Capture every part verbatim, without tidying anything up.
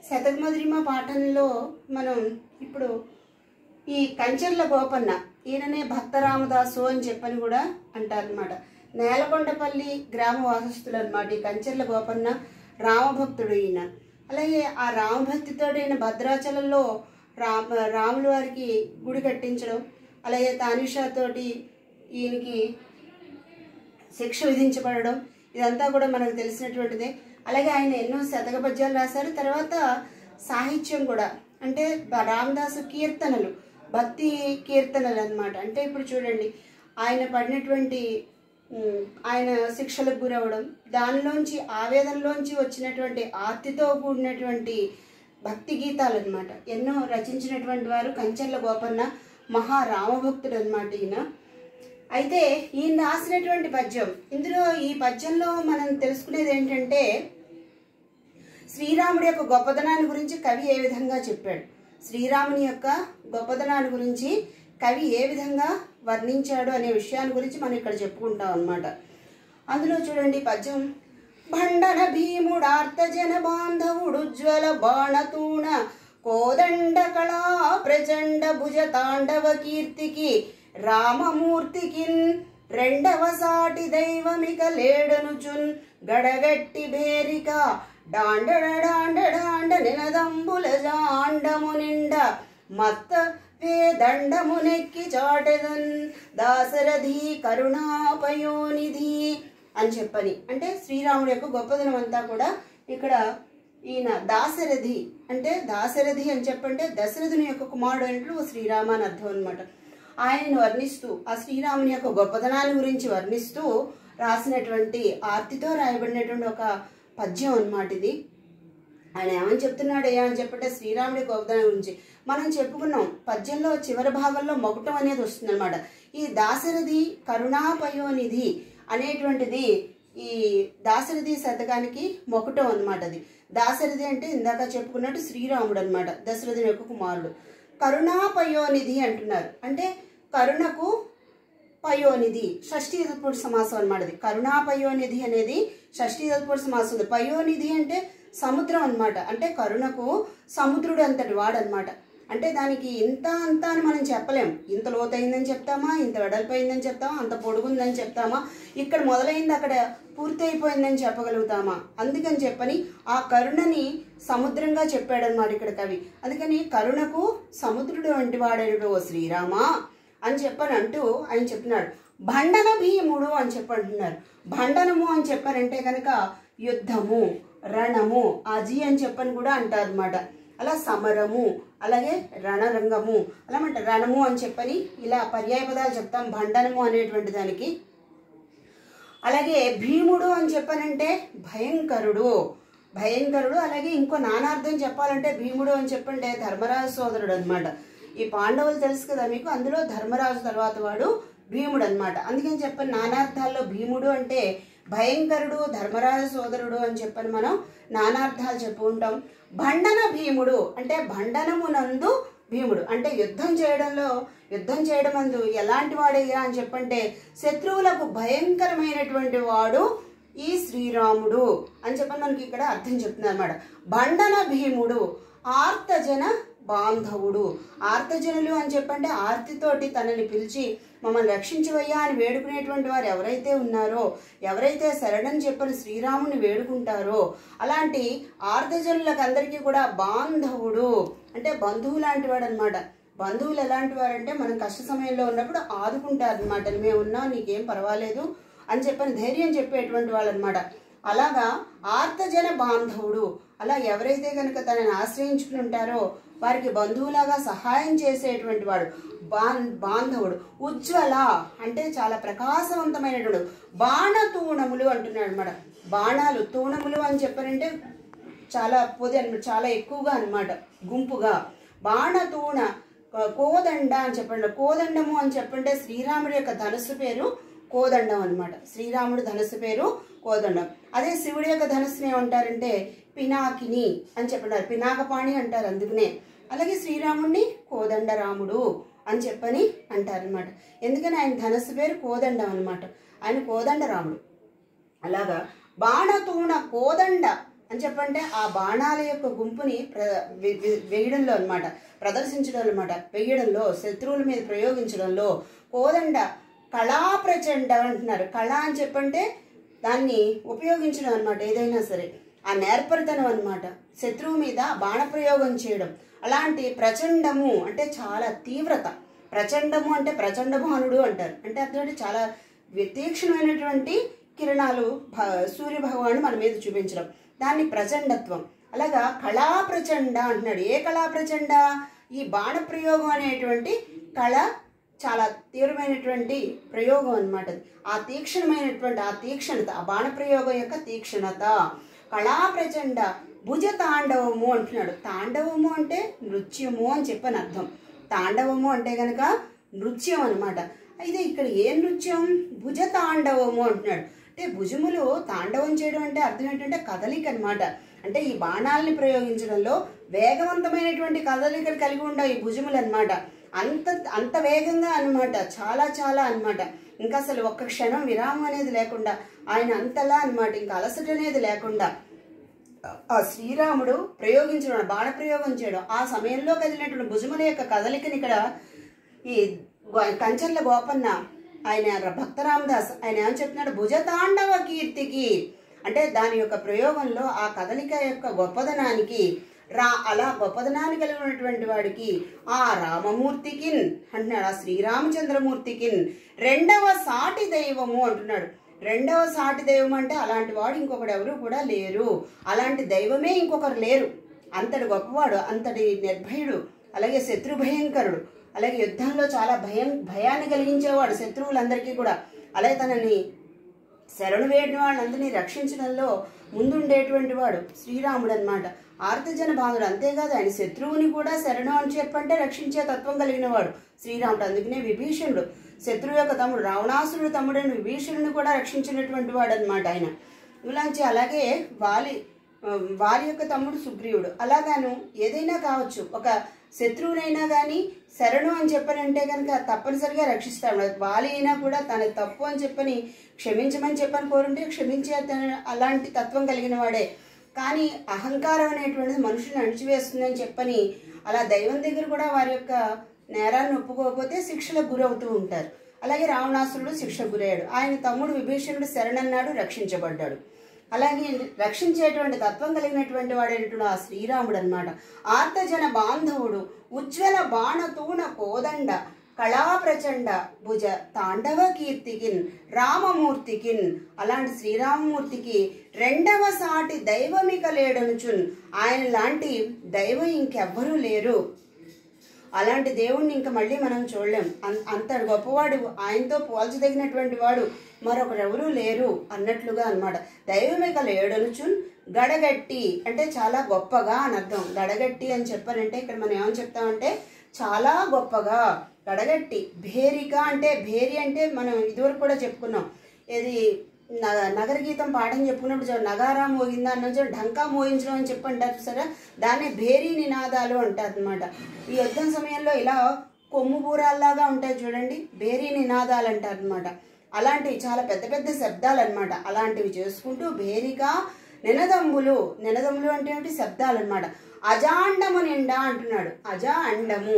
శతకమధురిమ పాఠంలో మనం ఇప్పుడు ఈ కంచెర్ల గోపన్న ఈయననే భక్త రామదాసు అని చెప్పని కూడా అంటారనమాట. నేలకొండపల్లి గ్రామ వాసస్థులు అనమాట ఈ కంచెర్ల గోపన్న. రామభక్తుడు ఈయన. అలాగే ఆ రామభక్తితో ఈయన భద్రాచలంలో రామ రాముల వారికి గుడి కట్టించడం, అలాగే తానిషాతోటి ఈయనకి శిక్ష విధించబడడం, ఇదంతా కూడా మనకు తెలిసినటువంటిదే. అలాగే ఆయన ఎన్నో శతక పద్యాలు రాశారు. తర్వాత సాహిత్యం కూడా, అంటే రామదాసు కీర్తనలు, భక్తి కీర్తనలు అన్నమాట. అంటే ఇప్పుడు చూడండి, ఆయన పడినటువంటి ఆయన శిక్షలకు గురవడం, దానిలోంచి ఆవేదనలోంచి వచ్చినటువంటి ఆర్తితో కూడినటువంటి భక్తి గీతాలు అనమాట ఎన్నో రచించినటువంటి వారు కంచెర్ల గోపన్న. మహా రామభక్తుడు అనమాట ఈయన. అయితే ఈయన రాసినటువంటి పద్యం, ఇందులో ఈ పద్యంలో మనం తెలుసుకునేది ఏంటంటే శ్రీరాముడి యొక్క గొప్పదనాన్ని గురించి కవి ఏ విధంగా చెప్పాడు, శ్రీరాముని యొక్క గొప్పదనాన్ని గురించి కవి ఏ విధంగా వర్ణించాడు అనే విషయాన్ని గురించి మనం ఇక్కడ చెప్పుకుంటాం అన్నమాట. అందులో చూడండి పద్యం. భండన భీముడార్త జన బాంధవుడు జ్వల బాణతూణ కోదండ కళా ప్రచండ భుజ తాండవ కీర్తికి రామమూర్తికిన్ రెండవ సాటి దైవమిక లేడనుచున్ గడగట్టి భేరిక డాండడ డాండ డాండ నినదంబుల జాండము నిండ మత్త వేదండమునెక్కి చాటెదన్ దాశరథి కరుణాపయోనిధి అని చెప్పని. అంటే శ్రీరాముడి యొక్క గొప్పదనం అంతా కూడా ఇక్కడ ఈయన దాశరథి, అంటే దాశరథి అని చెప్పంటే దశరథుని యొక్క కుమారుడు అయినట్లు శ్రీరామ అని అర్థం అనమాట. ఆయనను వర్ణిస్తూ ఆ శ్రీరాముని యొక్క గొప్పదనాన్ని గురించి వర్ణిస్తూ రాసినటువంటి ఆర్తితో రాయబడినటువంటి ఒక పద్యం అన్నమాట ఇది. ఆయన ఏమని చెప్తున్నాడు ఏ అని చెప్పంటే శ్రీరాముడి గొప్పదనం గురించి మనం చెప్పుకున్నాం. పద్యంలో చివరి భాగంలో మొగటం అనేది వస్తుంది అనమాట. ఈ దాశరథి కరుణాపయోనిధి అనేటువంటిది ఈ దాశరథి శతకానికి మొకటం అనమాట. అది దాశరథి అంటే ఇందాక చెప్పుకున్నట్టు శ్రీరాముడు అనమాట, దశరథుని యొక్క కుమారుడు. కరుణాపయోనిధి అంటున్నారు, అంటే కరుణకు పయోనిధి షష్ఠీ తత్పురుష సమాసం అనమాట. అది కరుణాపయోనిధి అనేది షష్ఠీ తత్పురుష సమాసం. పయోనిధి అంటే సముద్రం అనమాట, అంటే కరుణకు సముద్రుడు అంతటి వాడనమాట. అంటే దానికి ఇంత అంత అని మనం చెప్పలేం. ఇంత లోతైందని చెప్తామా, ఇంత వెడల్పైందని చెప్తామా, అంత పొడుగుందని చెప్తామా, ఇక్కడ మొదలైంది అక్కడ పూర్తి అయిపోయిందని చెప్పగలుగుతామా. అందుకని చెప్పని ఆ కరుణని సముద్రంగా చెప్పాడనమాట ఇక్కడ కవి. అందుకని కరుణకు సముద్రుడు వంటి వాడేడు ఓ శ్రీరామ అని చెప్పని అంటూ ఆయన చెప్తున్నాడు. భండన భీముడు అని చెప్పంటున్నారు. భండనము అని చెప్పారంటే కనుక యుద్ధము, రణము, అజి అని చెప్పని కూడా అంటారు అనమాట. అలా సమరము, అలాగే రణరంగము, అలా అంటే రణము అని చెప్పని ఇలా పర్యాయ పదాలు చెప్తాం భండనము అనేటువంటి దానికి. అలాగే భీముడు అని చెప్పానంటే భయంకరుడు, భయంకరుడు. అలాగే ఇంకో నానార్థం చెప్పాలంటే భీముడు అని చెప్పంటే ధర్మరాజు సోదరుడు అనమాట. ఈ పాండవులు తెలుసు కదా మీకు, అందులో ధర్మరాజు తర్వాత వాడు భీముడు అనమాట. అందుకని చెప్పని నానార్థాల్లో భీముడు అంటే భయంకరుడు, ధర్మరాజు సోదరుడు అని చెప్పని మనం నానార్థాలు చెప్పుకుంటాం. భండన భీముడు అంటే భండనమునందు భీముడు, అంటే యుద్ధం చేయడంలో యుద్ధం చేయడం అందు ఎలాంటి వాడయ్యా అని చెప్పంటే శత్రువులకు భయంకరమైనటువంటి వాడు ఈ శ్రీరాముడు అని చెప్పని మనకి ఇక్కడ అర్థం చెప్తున్నారు అన్నమాట. భండన భీముడు ఆర్తజన బాంధవుడు. ఆర్తజనులు అని చెప్పంటే ఆర్తితోటి తనని పిలిచి మమ్మల్ని రక్షించవయ్యా అని వేడుకునేటువంటి వారు ఎవరైతే ఉన్నారో, ఎవరైతే శరణని చెప్పని శ్రీరాముని వేడుకుంటారో అలాంటి ఆర్తజనులకు అందరికీ కూడా బాంధవుడు అంటే బంధువు లాంటి వాడు అనమాట. బంధువులు ఎలాంటి వారంటే మనం కష్ట సమయంలో ఉన్నప్పుడు ఆదుకుంటారు అనమాట. మేము ఉన్నాం, నీకేం పర్వాలేదు అని చెప్పని ధైర్యం చెప్పేటువంటి వాళ్ళు అనమాట. అలాగా ఆర్తజన బాంధవుడు, అలా ఎవరైతే కనుక తనని ఆశ్రయించుకుని ఉంటారో వారికి బంధువులాగా సహాయం చేసేటువంటి వాడు బాన్ బాంధవుడు. ఉజ్వల అంటే చాలా ప్రకాశవంతమైనటువంటి. బాణతూణములు అంటున్నాడు అనమాట. బాణాలు తూణములు అని చెప్పారంటే చాలా పొది అనమాట, చాలా ఎక్కువగా అనమాట, గుంపుగా. బాణతూణ కోదండ అని చెప్పండి. కోదండము అని చెప్పంటే శ్రీరాముడి యొక్క ధనుస్సు పేరు కోదండం అనమాట. శ్రీరాముడి ధనుస్సు పేరు కోదండం. అదే శివుడి యొక్క ధనుస్సుని ఏమంటారంటే పినాకిని అని చెప్పంటారు, పినాకపాణి అంటారు అందుకనే. అలాగే శ్రీరాముడిని కోదండరాముడు అని చెప్పని అంటారనమాట. ఎందుకని ఆయన ధనుస్సు పేరు కోదండం అనమాట, ఆయన కోదండరాముడు. అలాగా బాణతూణ కోదండ అని చెప్పంటే ఆ బాణాల యొక్క గుంపుని ప్ర వేయడంలో అనమాట, ప్రదర్శించడం అనమాట, వేయడంలో, శత్రువుల మీద ప్రయోగించడంలో కోదండ కళా ప్రచండ అంటున్నారు. కళ అని చెప్పంటే దాన్ని ఉపయోగించడం అనమాట, ఏదైనా సరే ఆ నేర్పరితనం అనమాట, శత్రువు మీద బాణప్రయోగం చేయడం. అలాంటి ప్రచండము అంటే చాలా తీవ్రత, ప్రచండము అంటే ప్రచండ భానుడు అంటారు. అంటే అర్థం చాలా తీక్షణమైనటువంటి కిరణాలు సూర్య భగవాను మన మీద చూపించడం, దాన్ని ప్రచండత్వం. అలాగా కళా ప్రచండ అంటున్నాడు. ఏ కళా ప్రచండ? ఈ బాణ ప్రయోగం అనేటువంటి కళ చాలా తీవ్రమైనటువంటి ప్రయోగం అనమాట. ఆ తీక్షణమైనటువంటి ఆ తీక్షణత, ఆ బాణ ప్రయోగం యొక్క తీక్షణత కళా ప్రచండ భుజ తాండవము అంటున్నాడు. తాండవము అంటే నృత్యము అని చెప్పని అర్థం. తాండవము అంటే కనుక నృత్యం అనమాట. అయితే ఇక్కడ ఏ నృత్యం? భుజ తాండవము అంటున్నాడు. అంటే భుజములు తాండవం చేయడం అంటే అర్థం ఏంటంటే కదలిక అనమాట. అంటే ఈ బాణాలని ప్రయోగించడంలో వేగవంతమైనటువంటి కదలికలు కలిగి ఉండే ఈ భుజములు అనమాట. అంత అంత వేగంగా అనమాట, చాలా చాలా అనమాట. ఇంకా అసలు ఒక్క క్షణం విరామం అనేది లేకుండా ఆయన అంతలా అనమాట, ఇంకా అలసట అనేది లేకుండా ఆ శ్రీరాముడు ప్రయోగించడం, బాణ ప్రయోగం చేయడం, ఆ సమయంలో కదిలినటువంటి భుజముల యొక్క కదలికని ఇక్కడ ఈ కంచర్ల గోపన్న ఆయన భక్తరామదాస్ ఆయన ఏమని చెప్తున్నాడు? భుజ తాండవ కీర్తికి అంటే దాని యొక్క ప్రయోగంలో ఆ కదలిక యొక్క గొప్పదనానికి, రా అలా గొప్పదనాన్ని కలిగి ఉన్నటువంటి వాడికి ఆ రామమూర్తికిన్ అంటున్నాడు, ఆ శ్రీరామచంద్రమూర్తికిన్ రెండవ సాటి దైవము అంటున్నాడు. రెండవ సాటి దైవం అంటే అలాంటి వాడు ఇంకొకడు ఎవరు కూడా లేరు, అలాంటి దైవమే ఇంకొకరు లేరు. అంతటి గొప్పవాడు, అంతటి నిర్భయుడు, అలాగే శత్రు భయంకరుడు, అలాగే యుద్ధంలో చాలా భయం భయాన్ని కలిగించేవాడు శత్రువులందరికీ కూడా. అలాగే తనని శరణు వేడిన వాళ్ళందరినీ రక్షించడంలో ముందుండేటువంటి వాడు శ్రీరాముడు అనమాట. ఆర్తజన బాధుడు. అంతేకాదు ఆయన శత్రువుని కూడా శరణు అని చెప్పంటే రక్షించే తత్వం కలిగిన వాడు శ్రీరాముడు. అందుకనే విభీషణుడు శత్రువు యొక్క తమ్ముడు, రావణాసురుడు తమ్ముడైన విభీషణుని కూడా రక్షించినటువంటి వాడు అనమాట ఆయన. ఇలాంటి అలాగే వాలి వారి యొక్క తమ్ముడు సుగ్రీవుడు. అలాగాను ఏదైనా కావచ్చు, ఒక శత్రువునైనా కానీ శరణు అని చెప్పనంటే కనుక తప్పనిసరిగా రక్షిస్తాడు. వాలి అయినా కూడా తన తప్పు అని చెప్పని క్షమించమని చెప్పని కోరుంటే క్షమించే అలాంటి తత్వం కలిగిన వాడే. కానీ అహంకారం అనేటువంటిది మనుషులను అణిచివేస్తుందని చెప్పని అలా దైవం దగ్గర కూడా వారి యొక్క నేరాన్ని ఒప్పుకోకపోతే శిక్షలకు గురవుతూ ఉంటారు. అలాగే రావణాసురుడు శిక్షకు గురయ్యాడు. ఆయన తమ్ముడు విభీషణుడు శరణన్నాడు, రక్షించబడ్డాడు. అలాగే రక్షించేటువంటి తత్వం కలిగినటువంటి వాడేటువంటి ఆ శ్రీరాముడు అనమాట. ఆర్తజన బాంధవుడు, ఉజ్వల బాణతూణ కోదండ కళా ప్రచండ భుజ తాండవ కీర్తికిన్ రామమూర్తికిన్ అలాంటి శ్రీరామమూర్తికి రెండవ సాటి దైవమిక లేడనుచున్ ఆయన లాంటి దైవం ఇంకెవ్వరూ లేరు. అలాంటి దేవుణ్ణి ఇంకా మళ్ళీ మనం చూడలేం. అంత గొప్పవాడు, ఆయనతో పోల్చదగినటువంటి వాడు మరొకరెవరూ లేరు అన్నట్లుగా అనమాట. దైవమిక లేడనుచున్ గడగట్టి అంటే చాలా గొప్పగా అని అర్థం. గడగట్టి అని చెప్పారంటే ఇక్కడ మనం ఏమని చెప్తామంటే చాలా గొప్పగా. గడగట్టి భేరిక అంటే భేరి అంటే మనం ఇదివరకు కూడా చెప్పుకున్నాం. ఇది నగర గీతం పాఠం చెప్పుకున్నప్పుడు నగారా మోగిందా అన్న ఢంకా మోగించడం అని చెప్పి అంటారు సరే, దాన్ని భేరీ నినాదాలు అంటారు అనమాట. ఈ యుద్ధం సమయంలో ఇలా కొమ్ము బూరాల్లాగా ఉంటాయి చూడండి, భేరీ నినాదాలు అంటారు అనమాట. అలాంటివి చాలా పెద్ద పెద్ద శబ్దాలు అనమాట. అలాంటివి చేసుకుంటూ భేరిక నినదమ్ములు, నినదమ్ములు అంటే ఏమిటి? శబ్దాలు అనమాట. అజాండము నిండా అంటున్నాడు. అజ అండము,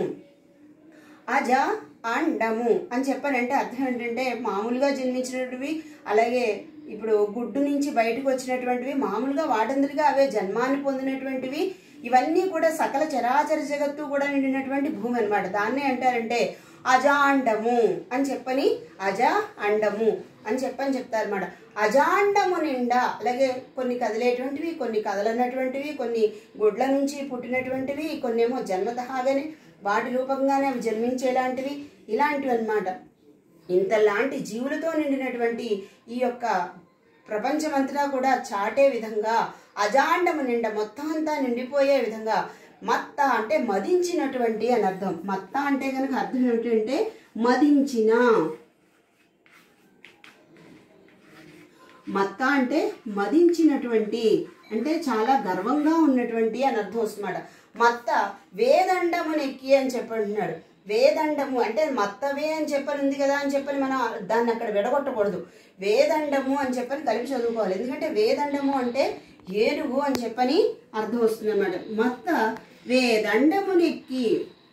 అజ అండము అని చెప్పారంటే అర్థం ఏంటంటే మామూలుగా జన్మించినటువంటివి, అలాగే ఇప్పుడు గుడ్డు నుంచి బయటకు వచ్చినటువంటివి, మామూలుగా వాటందరిగా అవే జన్మాన్ని పొందినటువంటివి, ఇవన్నీ కూడా సకల చరాచర జగత్తు కూడా నిండినటువంటి భూమి అనమాట. దాన్నే అంటారంటే అజాండము అని చెప్పని, అజ అండము అని చెప్పని చెప్తారన్నమాట. అజాండము నిండా అలాగే కొన్ని కదిలేటువంటివి, కొన్ని కదలనటువంటివి, కొన్ని గుడ్ల నుంచి పుట్టినటువంటివి, కొన్ని ఏమో జన్మతహాగానే వాటి రూపంగానే అవి జన్మించేలాంటివి, ఇలాంటివి అన్నమాట. ఇంతలాంటి జీవులతో నిండినటువంటి ఈ యొక్క ప్రపంచమంతా కూడా చాటే విధంగా అజాండము నిండా మొత్తం అంతా నిండిపోయే విధంగా మత్త అంటే మదించినటువంటి అని అర్థం. మత్త అంటే కనుక అర్థం ఏమిటంటే మదించిన. మత్త అంటే మదించినటువంటి అంటే చాలా గర్వంగా ఉన్నటువంటి అని అర్థం వస్తుందన్నమాట. మత్త వేదండము నెక్కి అని చెప్పంటున్నాడు. వేదండము అంటే మత్తవే అని చెప్పని ఉంది కదా అని చెప్పని మనం దాన్ని అక్కడ విడగొట్టకూడదు. వేదండము అని చెప్పని కలిపి చదువుకోవాలి. ఎందుకంటే వేదండము అంటే ఏనుగు అని చెప్పని అర్థం వస్తుంది అన్నమాట. మత్త వేదండమునెక్కి,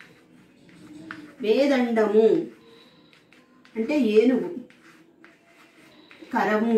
వేదండము అంటే ఏనుగు, కరము,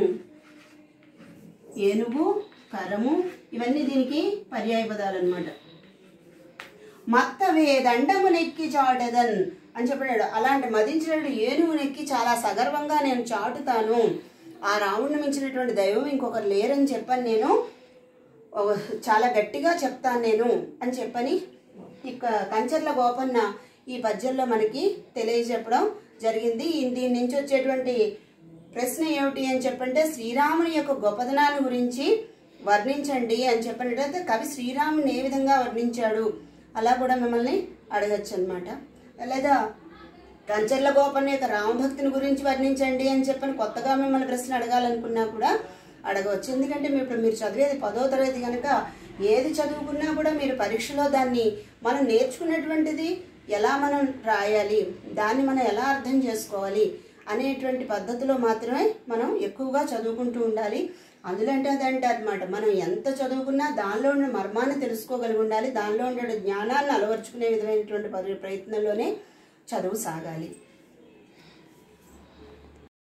ఏనుగు కరము ఇవన్నీ దీనికి పర్యాయ పదాలు అన్నమాట. మత్త వేదండమునెక్కి చాటెదన్ అని చెప్పాడు. అలాంటి మదించినటువంటి ఏనుగునెక్కి చాలా సగర్వంగా నేను చాటుతాను, ఆ రాముడిని మించినటువంటి దైవం ఇంకొకరు లేరని చెప్పని నేను చాలా గట్టిగా చెప్తాను నేను అని చెప్పని ఇక కంచర్ల గోపన్న ఈ పద్యంలో మనకి తెలియజెప్పడం జరిగింది. దీని నుంచి వచ్చేటువంటి ప్రశ్న ఏమిటి అని చెప్పంటే, శ్రీరాముని యొక్క గొప్పదనాన్ని గురించి వర్ణించండి అని చెప్పినట్టయితే కవి శ్రీరాముని ఏ విధంగా వర్ణించాడు అలా కూడా మిమ్మల్ని అడగచ్చు అనమాట. లేదా కంచర్ల గోపన్న యొక్క రామభక్తిని గురించి వర్ణించండి అని చెప్పని కొత్తగా మిమ్మల్ని ప్రశ్న అడగాలనుకున్నా కూడా అడగవచ్చు. ఎందుకంటే మీరు ఇప్పుడు మీరు చదివేది పదో తరగతి కనుక ఏది చదువుకున్నా కూడా మీరు పరీక్షలో దాన్ని మనం నేర్చుకున్నటువంటిది ఎలా మనం రాయాలి, దాన్ని మనం ఎలా అర్థం చేసుకోవాలి అనేటువంటి పద్ధతిలో మాత్రమే మనం ఎక్కువగా చదువుకుంటూ ఉండాలి. అందులో అంటే అదంటే అనమాట, మనం ఎంత చదువుకున్నా దానిలో ఉన్న మర్మాన్ని తెలుసుకోగలిగి ఉండాలి, దానిలో ఉండే జ్ఞానాన్ని అలవర్చుకునే విధమైనటువంటి ప్రయత్నంలోనే చదువు సాగాలి.